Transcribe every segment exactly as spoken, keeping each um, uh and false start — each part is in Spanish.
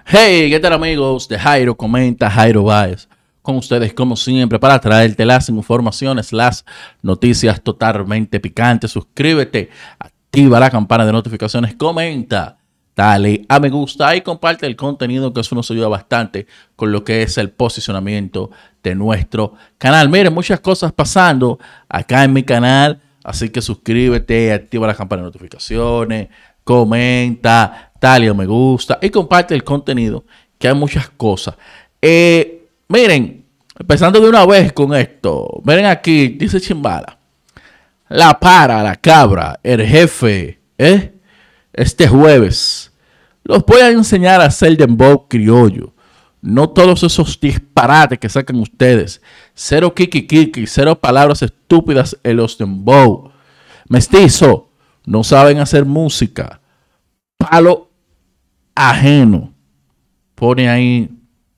Hey, ¿qué tal amigos de Jairo Comenta, Jairo Baez? Con ustedes como siempre para traerte las informaciones, las noticias totalmente picantes. Suscríbete, activa la campana de notificaciones, comenta, dale a me gusta y comparte el contenido, que eso nos ayuda bastante con lo que es el posicionamiento de nuestro canal. Miren, muchas cosas pasando acá en mi canal, así que suscríbete, activa la campana de notificaciones, comenta, dale a me gusta y comparte el contenido, que hay muchas cosas. Eh, miren, empezando de una vez con esto. Miren aquí, dice Chimbala. La para, la cabra, el jefe, ¿eh? Este jueves los voy a enseñar a hacer dembow criollo. No todos esos disparates que sacan ustedes. Cero kiki kiki, cero palabras estúpidas en los dembow. Mestizo, no saben hacer música. Palo ajeno. Pone ahí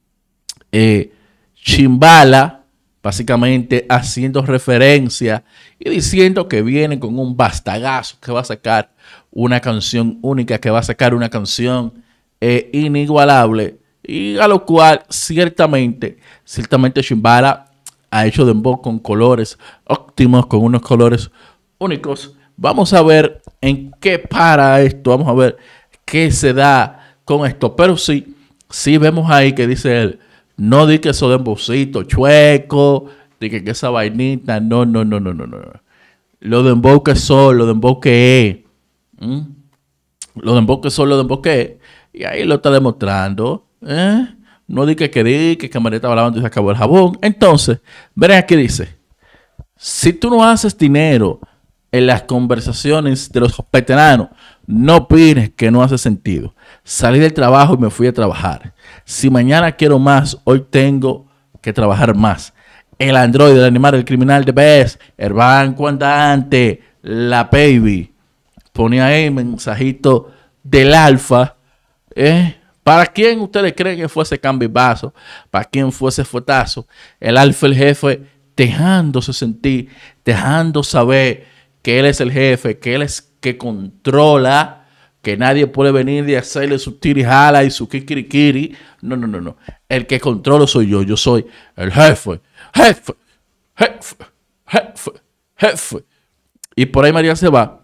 eh, Chimbala, básicamente haciendo referencia y diciendo que viene con un bastagazo, que va a sacar una canción única, que va a sacar una canción eh, inigualable, y a lo cual ciertamente, ciertamente Chimbala ha hecho dembow con colores óptimos, con unos colores únicos. Vamos a ver en qué para esto, vamos a ver qué se da con esto, pero sí, sí vemos ahí que dice él, no di que eso de embocito chueco, di que, que esa vainita, no, no, no, no, no, no. Lo de dembow que son, lo de dembow que es. ¿Mm? Lo de dembow que son, lo de dembow que es. Y ahí lo está demostrando. ¿eh? No di que que di que camareta va lavando y se acabó el jabón. Entonces, verán aquí dice, si tú no haces dinero en las conversaciones de los veteranos, no opines que no hace sentido. Salí del trabajo y me fui a trabajar. Si mañana quiero más, hoy tengo que trabajar más. El androide, el animal, el criminal de vez, el banco andante, la baby. Ponía ahí mensajito del alfa. ¿eh? ¿Para quién ustedes creen que fue ese cambiazo? ¿Para quién fue ese fuetazo? El alfa, el jefe, dejándose sentir, dejando saber que él es el jefe, que él es que controla, que nadie puede venir y hacerle su tirijala y su kikirikiri. No, no, no, no. El que controlo soy yo. Yo soy el jefe, jefe, jefe, jefe, jefe. Y por ahí María se va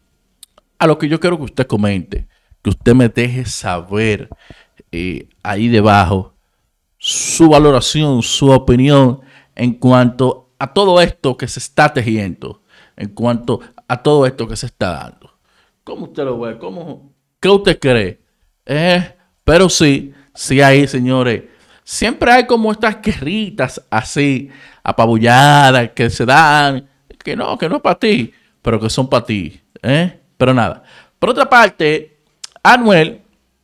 a lo que yo quiero que usted comente, que usted me deje saber eh, ahí debajo su valoración, su opinión en cuanto a todo esto que se está tejiendo, en cuanto a todo esto que se está dando. ¿Cómo usted lo ve? ¿Cómo, ¿Qué usted cree? Eh, pero sí, sí hay, señores. Siempre hay como estas guerritas así, apabulladas, que se dan, que no, que no es para ti, pero que son para ti. ¿eh? Pero nada. Por otra parte, Anuel,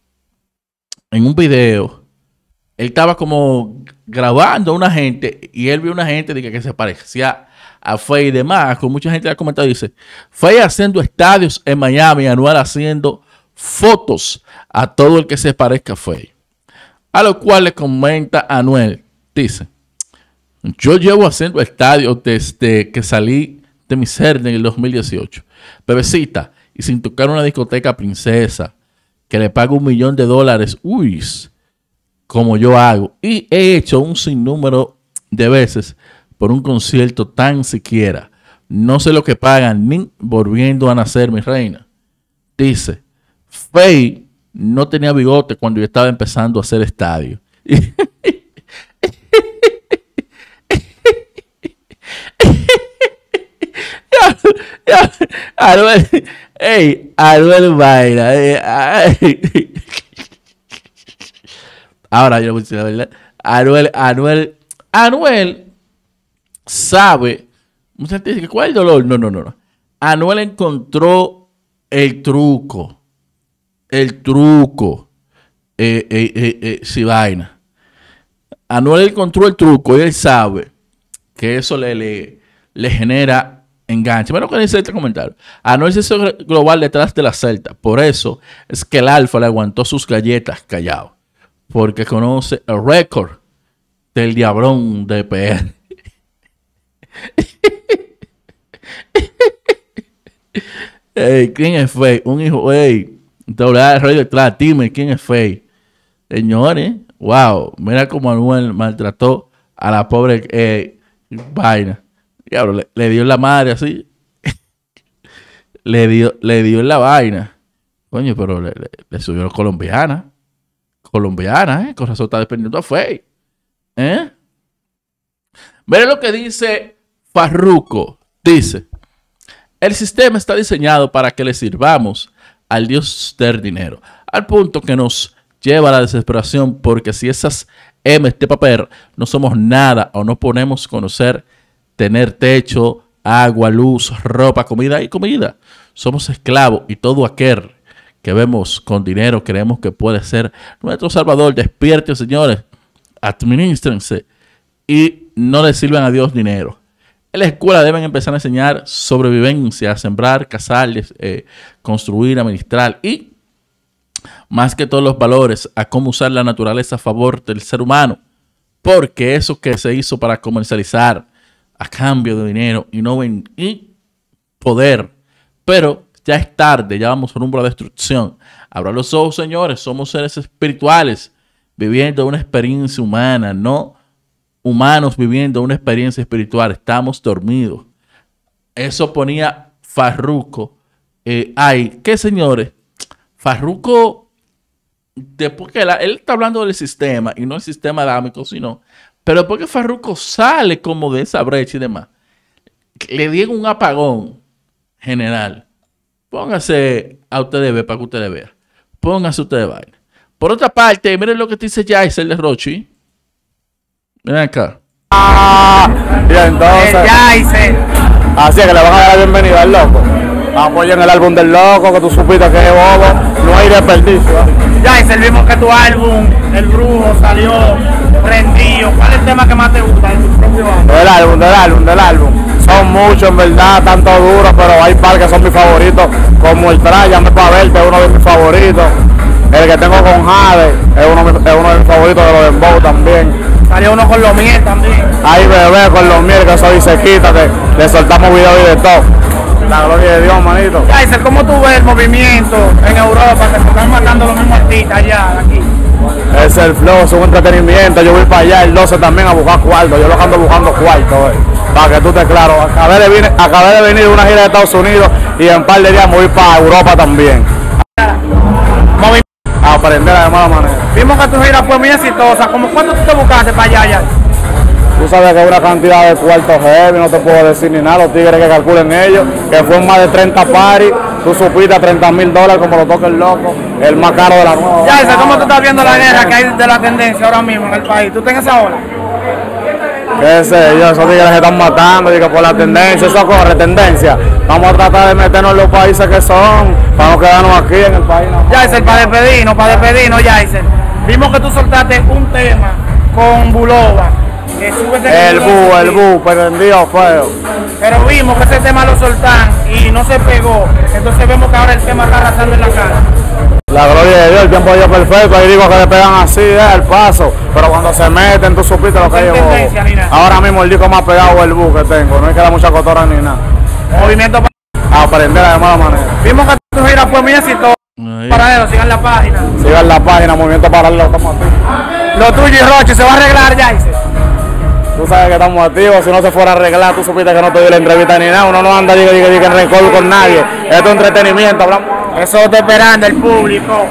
en un video, él estaba como grabando a una gente y él vio una gente que, que se parecía a Faye y demás, con mucha gente ha comentado, dice, Faye haciendo estadios en Miami, Anuel haciendo fotos a todo el que se parezca a Faye. A lo cual le comenta Anuel, dice, yo llevo haciendo estadios desde que salí de mi ser en el dos mil dieciocho. Bebecita, y sin tocar una discoteca princesa, que le pago un millón de dólares, uy, como yo hago. Y he hecho un sinnúmero de veces por un concierto tan siquiera. No sé lo que pagan ni volviendo a nacer, mi reina. Dice, Faye no tenía bigote cuando yo estaba empezando a hacer estadio. Anuel, ey, Anuel baila. Ey, ahora yo voy a decir la verdad. Anuel, Anuel, Anuel sabe, mucha gente dice, ¿cuál es el dolor? No, no, no, no. Anuel encontró el truco, el truco, eh, eh, eh, eh, si vaina. Anuel encontró el truco y él sabe que eso le, le, le genera enganche. Bueno, que dice este comentario. Anuel se hizo global detrás de la Celta, por eso es que el Alfa le aguantó sus galletas callado, porque conoce el récord del diabrón de P R. Ey, ¿quién es Faye? Un hijo, ey. Doble A, radio detrás, dime quién es Faye. Señores, wow, mira cómo Anuel maltrató a la pobre eh, vaina. Diablo, le, le dio en la madre así. le dio, le dio en la vaina. Coño, pero le, le, le subió a colombiana. Colombiana, ¿eh? Con razón está dependiendo a Fey. ¿Eh? Mira lo que dice Farruko. Dice: el sistema está diseñado para que le sirvamos al Dios del dinero, al punto que nos lleva a la desesperación, porque si esas M de papel no somos nada o no podemos conocer, tener techo, agua, luz, ropa, comida y comida, somos esclavos, y todo aquel que vemos con dinero creemos que puede ser nuestro salvador. Despierten, señores, administrense y no le sirvan a Dios dinero. En la escuela deben empezar a enseñar sobrevivencia, a sembrar, cazar, eh, construir, administrar y, más que todos los valores, a cómo usar la naturaleza a favor del ser humano. Porque eso que se hizo para comercializar a cambio de dinero y no ven y poder. Pero ya es tarde, ya vamos rumbo a la destrucción. Abran los ojos, señores, somos seres espirituales viviendo una experiencia humana, no humanos viviendo una experiencia espiritual. Estamos dormidos. Eso ponía Farruko. Eh, ay, ¿qué, señores? Farruko, después que la, él está hablando del sistema, y no el sistema adámico, sino, pero después que Farruko sale como de esa brecha y demás, le dieron un apagón general. Póngase a ustedes ver para que ustedes vean. Póngase ustedes vaina. Por otra parte, miren lo que te dice Yaiser de Rochi. Miren acá. Ah, y entonces, Yaiser. así es que le van a dar la bienvenida al loco. Apoyen el álbum del loco, que tú supiste que es bobo. No hay desperdicio. Yaiser, vimos que tu álbum, El Brujo, salió prendido. ¿Cuál es el tema que más te gusta de tu propio álbum? Del álbum, del álbum, del álbum. Son muchos, en verdad, tanto duros, pero hay par que son mis favoritos. Como el Tráyame pa' verte, es uno de mis favoritos. El que tengo con Jade es uno, es uno de mis favoritos, de los Dembow también. Salió uno con los miel también. Hay bebé con los miel, que soy sequita, que le soltamos videos y de todo. La gloria de Dios, manito. Yaiser, ¿cómo tú ves el movimiento en Europa que se están matando los mismos artistas allá, aquí? Es el flow, es un entretenimiento. Yo voy para allá el doce también a buscar cuarto. Yo lo ando buscando cuarto, eh. Para que tú te claro. Acabé de, venir, acabé de venir de una gira de Estados Unidos y en un par de días me voy para Europa también. Movi- A aprender de mala manera. Vimos que tu gira fue muy exitosa. ¿Cómo cuánto tú te buscaste para allá, ya? Tú sabes que hay una cantidad de cuartos heavy, no te puedo decir ni nada. Los tigres que calculen ellos, que fue más de treinta paris. Tú supiste a treinta mil dólares como lo toca el loco. El más caro de la nueva. Yaiser, ¿cómo tú estás viendo la guerra que hay de la tendencia ahora mismo en el país? ¿Tú tienes esa ola? Qué sé yo, esos tigres se están matando, digo, por la tendencia, eso corre, tendencia. Vamos a tratar de meternos en los países que son, para no quedarnos aquí en el país. No. Yaiser, para despedirnos, para despedirnos, Yaiser. Vimos que tú soltaste un tema con Bulova. Que sube ese El video bu, de el bu, prendido feo. Pero vimos que ese tema lo soltan y no se pegó. Entonces vemos que ahora el tema está arrasando en la cara. La gloria de Dios, el tiempo de Dios perfecto, ahí digo que le pegan así, eh, el paso. Pero cuando se meten, tú supiste lo que Sin llevo. tendencia ni nada. Ahora mismo el disco más pegado es el bu que tengo, no hay que dar mucha cotorra ni nada. Movimiento pa- A aprender de mala manera. Vimos que tu gira fue muy exitosa. Ahí. Paralelo, sigan la página. Sigan la página, Movimiento Paralelo, estamos activos. Lo tuyo y Roche se va a arreglar, Yaiser. Tú sabes que estamos activos, si no se fuera a arreglar, tú supiste que no te di la entrevista ni nada, uno no anda diga, diga, diga, en rencor con nadie. Esto es entretenimiento, hablamos. Eso está esperando el público.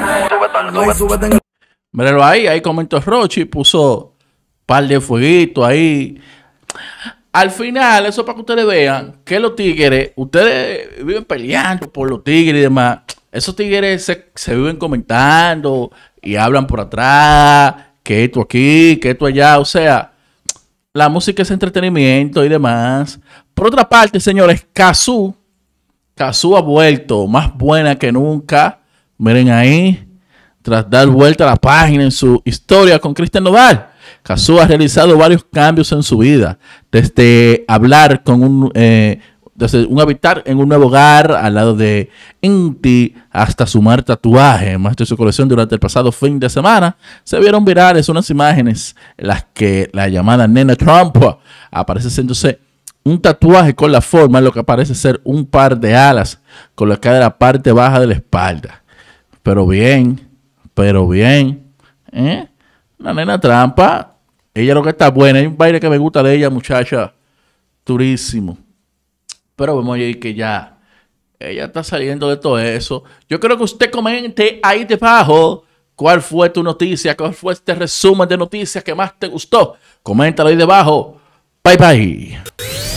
Míralo ahí, ahí comentó Rochi, puso un par de fueguitos ahí. Al final, eso para que ustedes vean que los tigres, ustedes viven peleando por los tigres y demás. Esos tigres se, se viven comentando y hablan por atrás, que esto aquí, que esto allá. O sea, la música es entretenimiento y demás. Por otra parte, señores, Cazzu, Cazzu ha vuelto más buena que nunca. Miren ahí, tras dar vuelta a la página en su historia con Cristian Nodal. Cazzu ha realizado varios cambios en su vida, desde hablar con un, eh, desde un habitar en un nuevo hogar al lado de Inti hasta sumar tatuajes más de su colección. Durante el pasado fin de semana se vieron virales unas imágenes en las que la llamada nena Trump aparece haciéndose un tatuaje con la forma de lo que parece ser un par de alas colocada en la parte baja de la espalda. Pero bien, pero bien. ¿Eh? Una nena trampa. Ella lo que está buena. Hay un baile que me gusta de ella, muchacha. Durísimo. Pero vemos ahí que ya ella está saliendo de todo eso. Yo creo que usted comente ahí debajo cuál fue tu noticia, cuál fue este resumen de noticias que más te gustó. Coméntalo ahí debajo. Bye bye.